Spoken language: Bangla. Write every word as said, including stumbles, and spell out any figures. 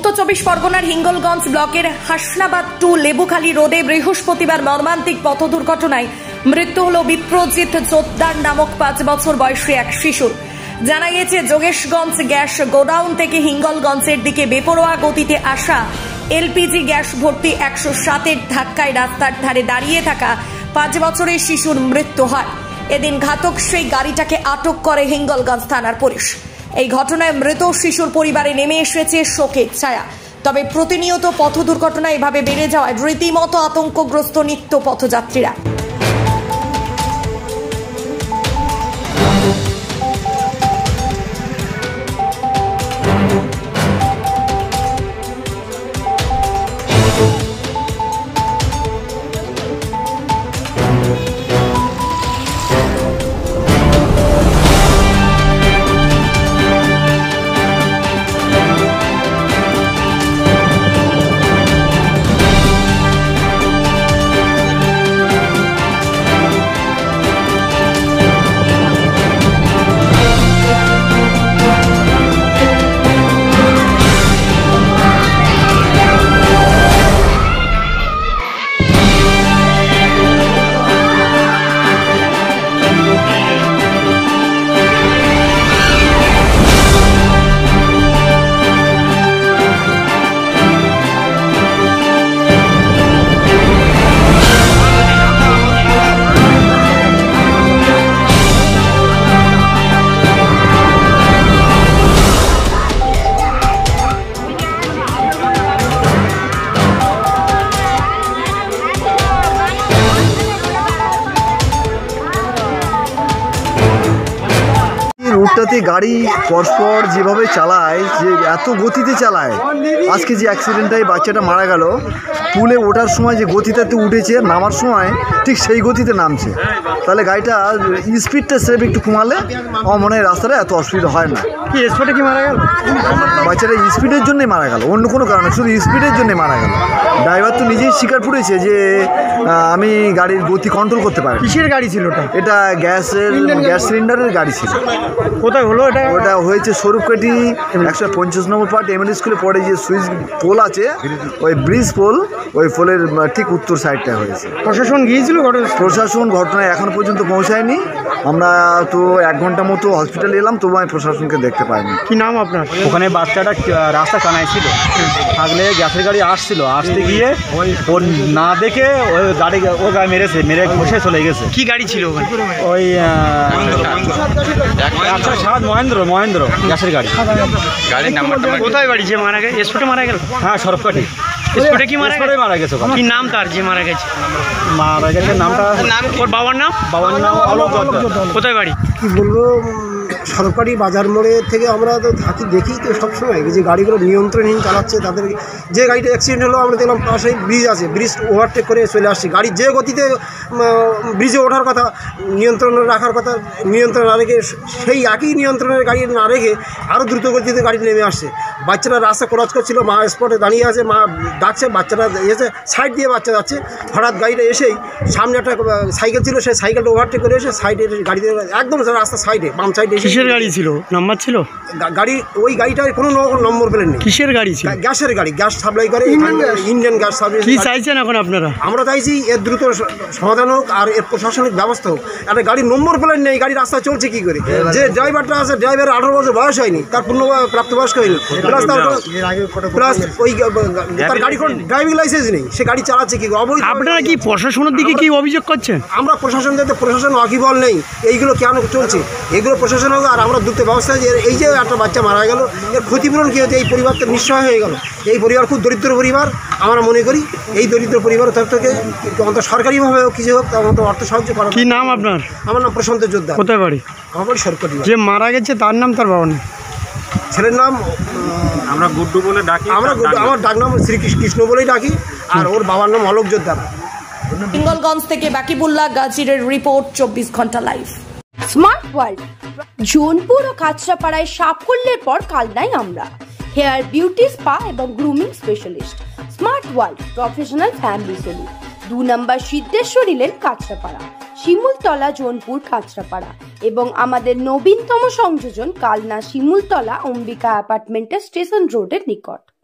উত্তর চব্বিশ পরগনার হিঙ্গলগঞ্জ ব্লকের হাসনাবাদ টু লেবুখালী রোডে বৃহস্পতিবার মর্মান্তিক পথ দুর্ঘটনায় মৃত্যু হল বিপ্রজিৎ জোদ্দার নামক পাঁচ বছর বয়সী এক শিশুর। জানা গেছে, যোগেশগঞ্জ গ্যাস গোডাউন থেকে হিঙ্গলগঞ্জের দিকে বেপরোয়া গতিতে আসা এলপিজি গ্যাস ভর্তি একশো সাতের ধাক্কায় রাস্তার ধারে দাঁড়িয়ে থাকা পাঁচ বছরের শিশুর মৃত্যু হয়। এদিন ঘাতক সেই গাড়িটাকে আটক করে হিঙ্গলগঞ্জ থানার পুলিশ। এই ঘটনায় মৃত শিশুর পরিবারে নেমে এসেছে শোকের ছায়া। তবে প্রতিনিয়ত পথ দুর্ঘটনা এভাবে বেড়ে যাওয়ায় রীতিমতো আতঙ্কগ্রস্ত নিত্য পথযাত্রীরা। রোডটাতে গাড়ি পরস্পর যেভাবে চালায়, যে এত গতিতে চালায়, আজকে যে অ্যাক্সিডেন্টটাই বাচ্চাটা মারা গেল, পুলে ওঠার সময় যে গতিটাতে উঠেছে, নামার সময় ঠিক সেই গতিতে নামছে। তাহলে গাড়িটা স্পিডটা সেভ একটু কমালে আমার মনে হয় রাস্তাটা এত অসুবিধা হয় না। কি স্পটে কি মারা গেল? বাচ্চাটা স্পিডের জন্যই মারা গেল, অন্য কোনো কারণে, শুধু স্পিডের জন্যই মারা গেল। ড্রাইভার তো নিজেই স্বীকার করেছে যে আমি গাড়ির গতি কন্ট্রোল করতে পারি। কিসের গাড়ি ছিল ওটা? এটা গ্যাসের গ্যাস সিলিন্ডারের গাড়ি ছিল। কোথায় হলো এটা? ওটা হয়েছে স্বরূপকাঠি একশো পঞ্চাশ নম্বর পার্ট এমএল স্কুলে পরে যে সুইচ পোল আছে, ওই ব্রিজ পোল, ওই পোলের ঠিক উত্তর সাইডটা হয়েছে। প্রশাসন গিয়েছিল? প্রশাসন ঘটনায় এখন পর্যন্ত পৌঁছায়নি। আমরা তো এক ঘন্টা মতো হসপিটালে এলাম, তবু আমি প্রশাসনকে দেখতে পাইনি। কি নাম আপনার? ওখানে বাচ্চাটা রাস্তা কানায় ছিল, থাকলে গ্যাসের গাড়ি আসছিল, আসতে গিয়ে ও না দেখে ওই গাড়ি ও গাড়ি মেরেছে, মেরে ঘষে চলে গেছে। কি গাড়ি ছিল ওখানে? ওই একশো সাত মহেন্দ্র মহেন্দ্র গ্যাসের গাড়ি। গাড়ির নাম্বার কোথায় বাড়ি? যে মারা গেছে স্পটে মারা গেল? হ্যাঁ, সরবকাঠি স্পটে কি মারা গেছে? মারা গেছে। কি নাম তার যে মারা গেছে? মারা গেছে নামটা, ওর বাবার নাম? বাবার নাম অলোক দত্ত। কোথায় বাড়ি? কি বলবো, সরকারি বাজার মোড়ে থেকে আমরা তো থাকি, দেখি তো সবসময় যে গাড়িগুলো নিয়ন্ত্রণহীন চালাচ্ছে। তাদের যে গাড়িটা অ্যাক্সিডেন্ট হলো, আমরা দেখলাম পাশেই ব্রিজ আছে, ব্রিজ ওভারটেক করে চলে আসছে। গাড়ি যে গতিতে ব্রিজে ওঠার কথা, নিয়ন্ত্রণ রাখার কথা, নিয়ন্ত্রণ না রেখে, সেই একই নিয়ন্ত্রণের গাড়ি না রেখে আরও দ্রুত গতিতে গাড়ি নেমে আসছে। বাচ্চারা রাস্তা ক্রস করছিল, মা স্পটে দাঁড়িয়ে আছে, মা ডাকছে, বাচ্চারা এসে সাইড দিয়ে বাচ্চা যাচ্ছে। হঠাৎ গাড়িটা এসেই সামনে একটা সাইকেল ছিল, সেই সাইকেলটা ওভারটেক করে এসে সাইডে গাড়িতে একদম রাস্তা সাইডে বাম সাইডে। কিসের গাড়ি ছিল? নাম্বার ছিল গাড়ি? ওই গাড়িটার কোনো নম্বর প্লেট নেই। কিসের গাড়ি ছিল? গ্যাসের গাড়ি, গ্যাস সাপ্লাই করে, ইন্ডিয়ান গ্যাস সাপ্লাই। কি চাইছেন এখন আপনারা? আমরা চাইছি এর দ্রুত সমাধান হোক আর এর প্রশাসনিক ব্যবস্থা হোক। একটা গাড়ির নম্বর প্লেট নেই, গাড়ি রাস্তা চলছে কি করে? যে ড্রাইভারটা আছে, ড্রাইভার আঠারো বছর বয়স হয়নি, তার পূর্ণ প্রাপ্তবয়স্ক হয়নি, প্লাস তার প্লাস ওই তার গাড়ি কোনো ড্রাইভিং লাইসেন্স নেই, সে গাড়ি চালাচ্ছে কি? অবৈধ। আপনারা কি প্রশাসনের দিকে কি অভিযোগ করছেন? আমরা প্রশাসন যাতে প্রশাসন ওয়াকিবল নেই, এইগুলো কেন চলছে, এগুলো প্রশাসন হোক। আর আমরা দ্রুত ব্যবস্থা, যে এই যে একটা বাচ্চা মারা গেল, এর ক্ষতিপূরণ কী হচ্ছে? এই পরিবারটা নিঃসহায় হয়ে গেল। এই পরিবার খুব দরিদ্র পরিবার। আমরা মনে করি এই দরিদ্র পরিবারের তরফ থেকে অন্তত সরকারিভাবে হোক, কিছু হোক, তার মতো অর্থ সাহায্য করা। কি নাম আপনার? আমার নাম প্রশান্ত যোদ্ধা। কোথায় বাড়ি? আমার বাড়ি সরকারি। যে মারা গেছে তার নাম, তার বাবার নাম? ছেলের নাম আমরা গুড্ডু বলে ডাকি। আমরা আমার ডাক নাম শ্রীকৃষ্ণ বলেই ডাকি, আর ওর বাবার নাম অলোক যোদ্ধা। হিঙ্গলগঞ্জ থেকে বাকিবুল্লাহ গাজীরের রিপোর্ট, চব্বিশ ঘন্টা লাইভ। স্মার্ট ওয়ার্ল্ড, জোনপুর ও কাঁচরাপাড়ায় সাফল্যের পর কালনায় আমরা। হেয়ার বিউটি, স্পা এবং grooming specialist. Smart world professional family salon, দু নম্বর সিদ্ধেশ্বরী লেন, কাঁচরাপাড়া, শিমুলতলা, জোনপুর, কাঁচরাপাড়া এবং আমাদের নবীনতম সংযোজন কালনা শিমুলতলা অম্বিকা অ্যাপার্টমেন্টের স্টেশন রোডের নিকট।